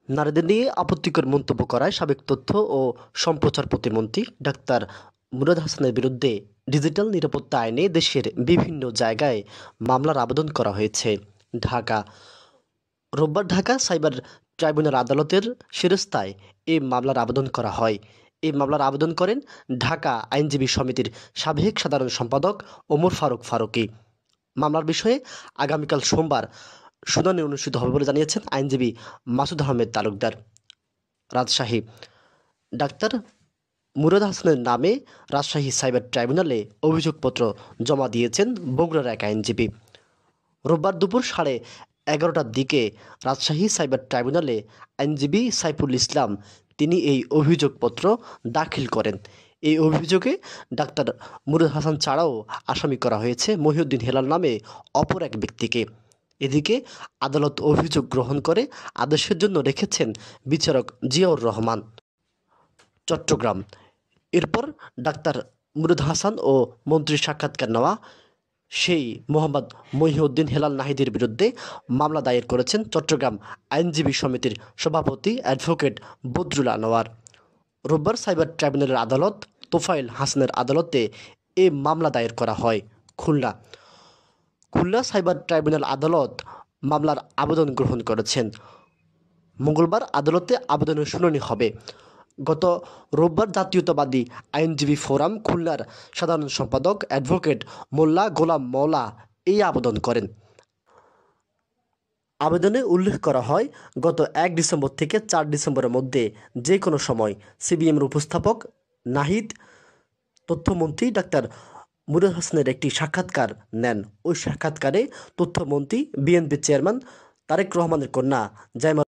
নারীদের নিয়ে আপত্তিকর মন্তব্য করায় সাবেক তথ্য ও সম্প্রচার প্রতিমন্ত্রী ডাক্তার মুরাদ হাসানের বিরুদ্ধে ডিজিটাল নিরাপত্তা আইনে দেশের বিভিন্ন জায়গায় মামলার আবেদন করা হয়েছে। ঢাকা রোববার ঢাকা সাইবার ট্রাইব্যুনাল আদালতের শিরস্তায় এই মামলার আবেদন করা হয়। এই মামলার আবেদন করেন ঢাকা আইনজীবী সমিতির সাবেক সাধারণ সম্পাদক ওমর ফারুক ফারুকী। মামলার বিষয়ে আগামীকাল সোমবার শুনানি অনুষ্ঠিত হবে বলে জানিয়েছেন আইনজীবী মাসুদ আহমেদ তালুকদার। রাজশাহী ডাক্তার মুরাদ হাসানের নামে রাজশাহী সাইবার ট্রাইব্যুনালে অভিযোগপত্র জমা দিয়েছেন বগুড়ার এক আইনজীবী। রোববার দুপুর 11:30টার দিকে রাজশাহী সাইবার ট্রাইব্যুনালে আইনজীবী সাইফুল ইসলাম তিনি এই অভিযোগপত্র দাখিল করেন। এই অভিযোগে ডাক্তার মুরাদ হাসান ছাড়াও আসামি করা হয়েছে মহিউদ্দিন হেলাল নামে অপর এক ব্যক্তিকে। এদিকে আদালত অভিযোগ গ্রহণ করে আদেশের জন্য রেখেছেন বিচারক জিয়াউর রহমান। চট্টগ্রাম এরপর ডাক্তার মুরাদ হাসান ও মন্ত্রীর সাক্ষাৎকার নেওয়া সেই মোহাম্মদ মহিউদ্দিন হেলাল নাহিদের বিরুদ্ধে মামলা দায়ের করেছেন চট্টগ্রাম আইনজীবী সমিতির সভাপতি অ্যাডভোকেট বদরুল আনোয়ার। রোববার সাইবার ট্রাইব্যুনালের আদালত তোফায়েল হাসানের আদালতে এ মামলা দায়ের করা হয়। খুলনা সাইবার ট্রাইব্যুনাল আদালত মামলার আবেদন গ্রহণ করেছেন। মঙ্গলবার আদালতে আবেদনের শুনানি হবে। গত রোববার জাতীয়তাবাদী আইনজীবী ফোরাম খুলনার সাধারণ সম্পাদক অ্যাডভোকেট মোল্লা গোলাম মওলা এই আবেদন করেন। আবেদনে উল্লেখ করা হয়, গত 1 ডিসেম্বর থেকে 4 ডিসেম্বরের মধ্যে যে কোনো সময় সিবিএমের উপস্থাপক নাহিদ তথ্যমন্ত্রী ডাক্তার মুরাদ হাসানের একটি সাক্ষাৎকার নেন। ওই সাক্ষাৎকারে তথ্যমন্ত্রী বিএনপি চেয়ারম্যান তারেক রহমানের কন্যা জাইমা